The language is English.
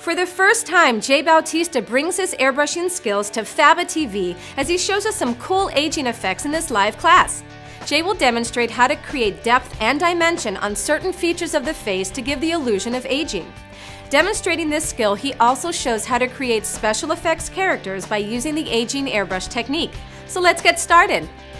For the first time, Bautista brings his airbrushing skills to FABAtv as he shows us some cool aging effects in this live class. Jay will demonstrate how to create depth and dimension on certain features of the face to give the illusion of aging. Demonstrating this skill, he also shows how to create special effects characters by using the aging airbrush technique. So let's get started!